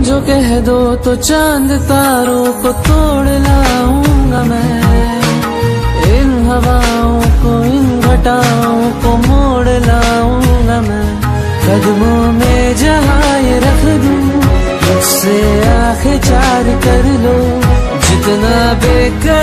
जो कह दो तो चांद तारों को तोड़ लाऊंगा मैं, इन हवाओं को इन घटाओं को मोड़ लाऊंगा मैं। कदमों में जहाँ ये रख दूं, मुझसे आंखें चार कर लो, जितना बेकर